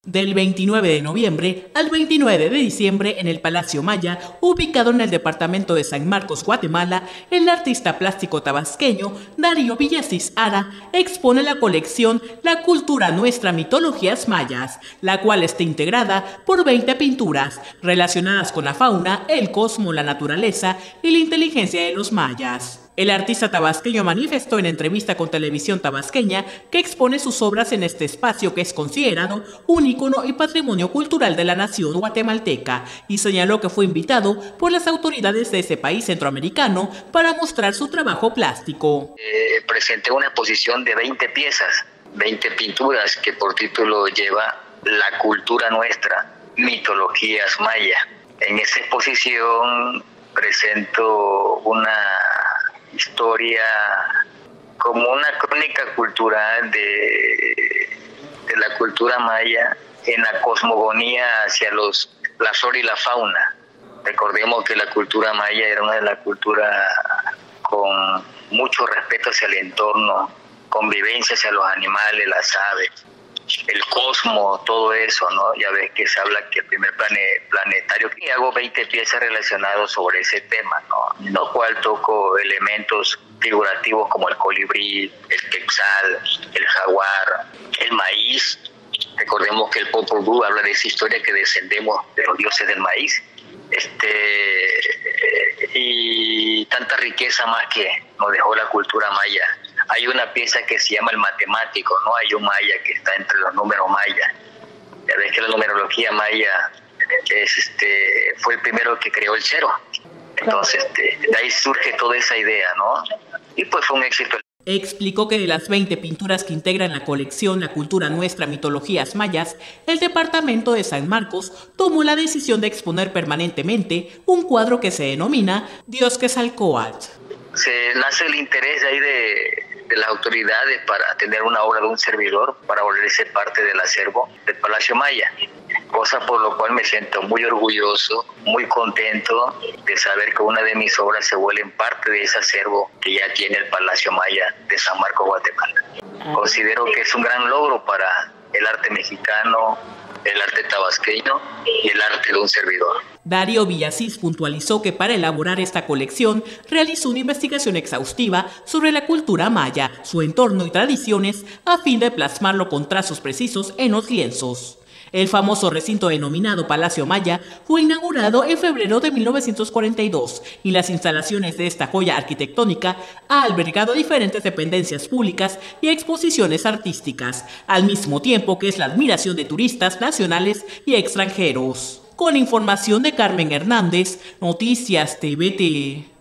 Del 29 de noviembre al 29 de diciembre en el Palacio Maya, ubicado en el departamento de San Marcos, Guatemala, el artista plástico tabasqueño Darío Villasís Ara expone la colección La Cultura Nuestra Mitologías Mayas, la cual está integrada por 20 pinturas relacionadas con la fauna, el cosmos, la naturaleza y la inteligencia de los mayas. El artista tabasqueño manifestó en entrevista con Televisión Tabasqueña que expone sus obras en este espacio que es considerado un ícono y patrimonio cultural de la nación guatemalteca y señaló que fue invitado por las autoridades de ese país centroamericano para mostrar su trabajo plástico. Presenté una exposición de 20 piezas, 20 pinturas que por título lleva La Cultura Nuestra, Mitologías Maya. En esa exposición presento una historia como una crónica cultural de la cultura maya en la cosmogonía hacia la flora y la fauna. Recordemos que la cultura maya era una de las culturas con mucho respeto hacia el entorno, convivencia hacia los animales, las aves, el cosmos, todo eso, ¿no? Ya ves que se habla que el primer planetario, y hago 20 piezas relacionadas sobre ese tema, ¿no? En lo cual toco elementos figurativos como el colibrí, el quetzal, el jaguar, el maíz. Recordemos que el Popol Vuh habla de esa historia que descendemos de los dioses del maíz. Y tanta riqueza más que nos dejó la cultura maya. Hay una pieza que se llama El Matemático, ¿no? Hay un maya que está entre los números mayas. Ya ves que la numerología maya fue el primero que creó el cero. Entonces, de ahí surge toda esa idea, ¿no? Y pues fue un éxito. Explicó que de las 20 pinturas que integran la colección La Cultura Nuestra Mitologías Mayas, el departamento de San Marcos tomó la decisión de exponer permanentemente un cuadro que se denomina Diosquetzalcóatl. Se nace el interés de ahí de las autoridades para tener una obra de un servidor, para volverse parte del acervo del Palacio Maya, cosa por lo cual me siento muy orgulloso, muy contento de saber que una de mis obras se vuelve parte de ese acervo que ya tiene el Palacio Maya de San Marcos, Guatemala. Considero que es un gran logro para el arte mexicano, el arte tabasqueño y el arte de un servidor. Darío Villasís puntualizó que para elaborar esta colección realizó una investigación exhaustiva sobre la cultura maya, su entorno y tradiciones a fin de plasmarlo con trazos precisos en los lienzos. El famoso recinto denominado Palacio Maya fue inaugurado en febrero de 1942 y las instalaciones de esta joya arquitectónica ha albergado diferentes dependencias públicas y exposiciones artísticas, al mismo tiempo que es la admiración de turistas nacionales y extranjeros. Con información de Carmen Hernández, Noticias TVT.